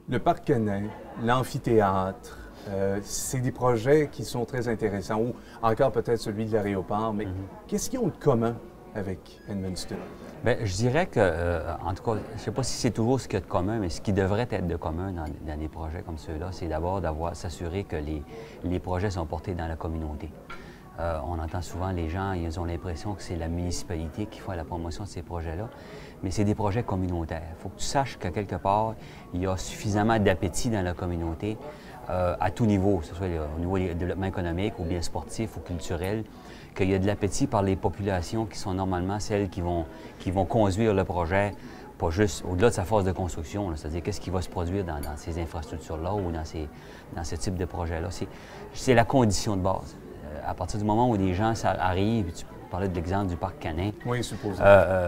Le parc canin, l'amphithéâtre, c'est des projets qui sont très intéressants, ou encore peut-être celui de l'aéroport, mais qu'est-ce qu'ils ont de commun avec Edmundston? Bien, je dirais que, en tout cas, je ne sais pas si c'est toujours ce qu'il y a de commun, mais ce qui devrait être de commun dans des projets comme ceux-là, c'est d'abord s'assurer que les projets sont portés dans la communauté. On entend souvent les gens, ils ont l'impression que c'est la municipalité qui fait la promotion de ces projets-là, mais c'est des projets communautaires. Il faut que tu saches qu'à quelque part, il y a suffisamment d'appétit dans la communauté à tout niveau, que ce soit au niveau du développement économique ou bien sportif ou culturel, qu'il y a de l'appétit par les populations qui sont normalement celles qui vont conduire le projet, pas juste au-delà de sa phase de construction, c'est-à-dire qu'est-ce qui va se produire dans ces infrastructures-là ou dans ce type de projet-là. C'est la condition de base. À partir du moment où les gens arrivent, tu parlais de l'exemple du parc canin. Oui, supposons.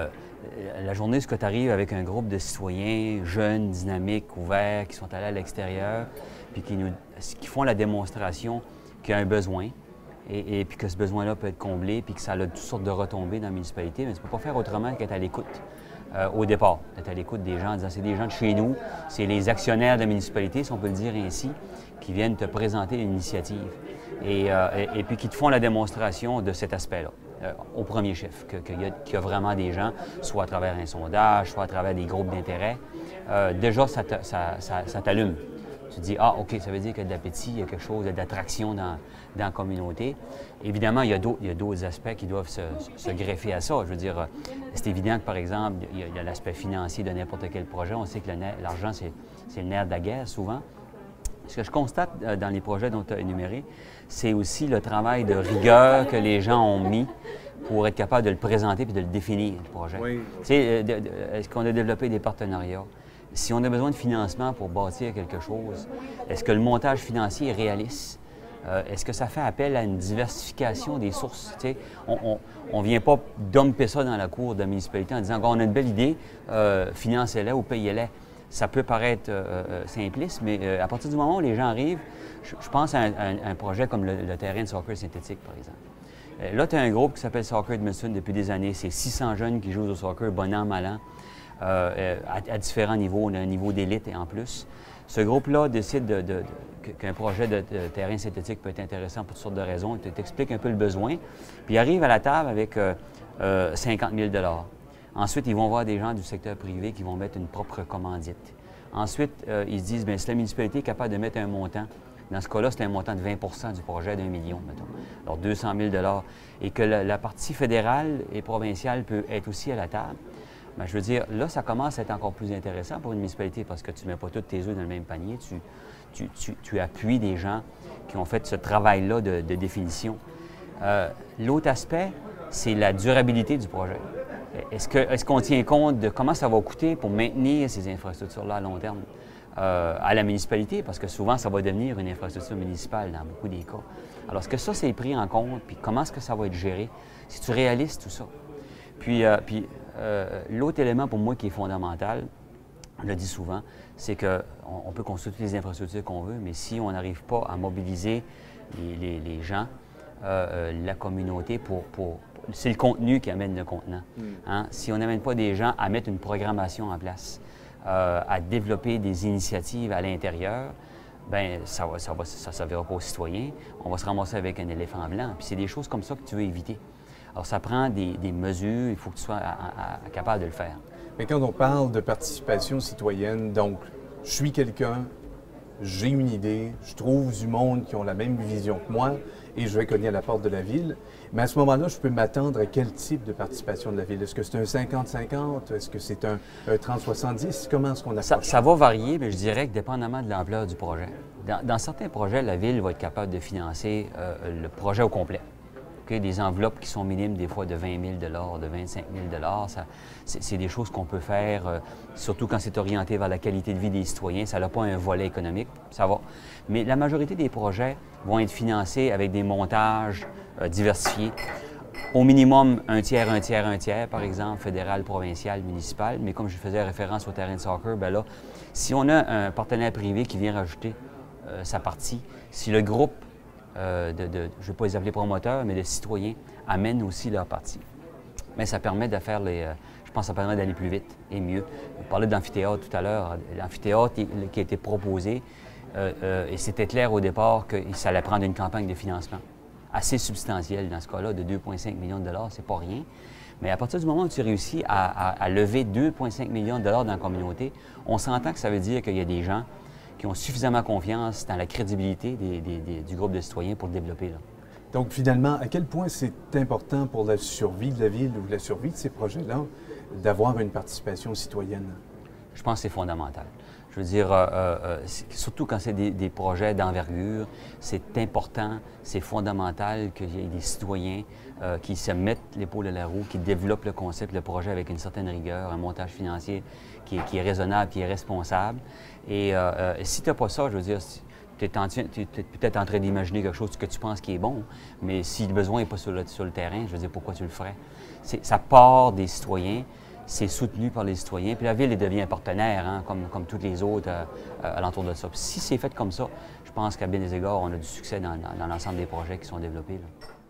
La journée, ce que tu arrives avec un groupe de citoyens jeunes, dynamiques, ouverts, qui sont allés à l'extérieur, puis qui font la démonstration qu'il y a un besoin, et puis que ce besoin-là peut être comblé, puis que ça a toutes sortes de retombées dans la municipalité, mais tu ne peux pas faire autrement qu'être à l'écoute au départ, d'être à l'écoute des gens, en disant c'est des gens de chez nous, c'est les actionnaires de la municipalité, si on peut le dire ainsi, qui viennent te présenter l'initiative et puis qui te font la démonstration de cet aspect-là. Au premier chef, qu'il y a vraiment des gens, soit à travers un sondage, soit à travers des groupes d'intérêt. Déjà, ça t'allume. Tu te dis, ah, OK, ça veut dire qu'il y a de l'appétit, il y a quelque chose d'attraction dans la communauté. Évidemment, il y a d'autres aspects qui doivent se greffer à ça. Je veux dire, c'est évident que, par exemple, il y a l'aspect financier de n'importe quel projet. On sait que l'argent, c'est le nerf de la guerre, souvent. Ce que je constate dans les projets dont tu as énuméré, c'est aussi le travail de rigueur que les gens ont mis pour être capable de le présenter et de le définir, le projet. Oui. Est-ce qu'on a développé des partenariats? Si on a besoin de financement pour bâtir quelque chose, est-ce que le montage financier est réaliste? Est-ce que ça fait appel à une diversification des sources? On ne vient pas dumper ça dans la cour de la municipalité en disant on a une belle idée, financez-la ou payez-la. Ça peut paraître simpliste, mais à partir du moment où les gens arrivent, je pense à un projet comme le terrain de soccer synthétique, par exemple. Là, tu as un groupe qui s'appelle Soccer Edmundston depuis des années. C'est 600 jeunes qui jouent au soccer, bon an, mal an, à différents niveaux. On a un niveau d'élite et en plus. Ce groupe-là décide qu'un projet de terrain synthétique peut être intéressant pour toutes sortes de raisons. Il t'explique un peu le besoin, puis il arrive à la table avec 50 000 $. Ensuite, ils vont voir des gens du secteur privé qui vont mettre une propre commandite. Ensuite, ils se disent, bien, si la municipalité est capable de mettre un montant, dans ce cas-là, c'est un montant de 20 du projet d'1 million, mettons. Alors, 200 000 $. Et que la partie fédérale et provinciale peut être aussi à la table. Bien, je veux dire, là, ça commence à être encore plus intéressant pour une municipalité parce que tu ne mets pas tous tes œufs dans le même panier. Tu appuies des gens qui ont fait ce travail-là de définition. L'autre aspect, c'est la durabilité du projet. Est-ce qu'on tient compte de comment ça va coûter pour maintenir ces infrastructures-là à long terme à la municipalité? Parce que souvent, ça va devenir une infrastructure municipale dans beaucoup des cas. Alors, est-ce que ça, c'est pris en compte? Puis comment est-ce que ça va être géré? C'est-tu réaliste, tout ça? Puis l'autre élément pour moi qui est fondamental, je le dis souvent, c'est qu'on peut construire toutes les infrastructures qu'on veut, mais si on n'arrive pas à mobiliser les gens, la communauté c'est le contenu qui amène le contenant. Hein? Si on n'amène pas des gens à mettre une programmation en place, à développer des initiatives à l'intérieur, bien, ça ne servira pas aux citoyens. On va se ramasser avec un éléphant blanc. Puis c'est des choses comme ça que tu veux éviter. Alors, ça prend des mesures, il faut que tu sois capable de le faire. Mais quand on parle de participation citoyenne, donc, je suis quelqu'un, j'ai une idée, je trouve du monde qui ont la même vision que moi et je vais cogner à la porte de la ville. Mais à ce moment-là, je peux m'attendre à quel type de participation de la ville? Est-ce que c'est un 50-50? Est-ce que c'est un 30-70? Comment est-ce qu'on approche? Ça va varier, mais je dirais que dépendamment de l'ampleur du projet. Dans certains projets, la ville va être capable de financer le projet au complet. Okay? Des enveloppes qui sont minimes, des fois de 20 000 $, de 25 000 $. C'est des choses qu'on peut faire, surtout quand c'est orienté vers la qualité de vie des citoyens. Ça n'a pas un volet économique, ça va. Mais la majorité des projets vont être financés avec des montages diversifiés. Au minimum, un tiers, un tiers, un tiers, par exemple, fédéral, provincial, municipal. Mais comme je faisais référence au terrain de soccer, bien là, si on a un partenaire privé qui vient rajouter sa partie, si le groupe je ne vais pas les appeler promoteurs, mais de citoyens, amènent aussi leur partie. Mais ça permet de faire je je pense que ça permet d'aller plus vite et mieux. On parlait d'amphithéâtre tout à l'heure. L'amphithéâtre qui a été proposé, et c'était clair au départ que ça allait prendre une campagne de financement assez substantielle dans ce cas-là, de 2,5 millions de dollars, c'est pas rien. Mais à partir du moment où tu réussis à lever 2,5 millions de dollars dans la communauté, on s'entend que ça veut dire qu'il y a des gens qui ont suffisamment confiance dans la crédibilité du groupe de citoyens pour le développer, là. Donc, finalement, à quel point c'est important pour la survie de la ville ou la survie de ces projets-là d'avoir une participation citoyenne? Je pense que c'est fondamental. Je veux dire, surtout quand c'est des projets d'envergure, c'est important, c'est fondamental qu'il y ait des citoyens qui se mettent l'épaule à la roue, qui développent le concept, le projet avec une certaine rigueur, un montage financier qui est raisonnable, qui est responsable. Et si tu n'as pas ça, je veux dire, tu es peut-être en train d'imaginer quelque chose que tu penses qui est bon, mais si le besoin n'est pas sur le terrain, je veux dire, pourquoi tu le ferais? Ça part des citoyens, c'est soutenu par les citoyens, puis la ville devient un partenaire, hein, comme toutes les autres alentour de ça. Puis si c'est fait comme ça, je pense qu'à bien des égards, on a du succès dans l'ensemble des projets qui sont développés, là.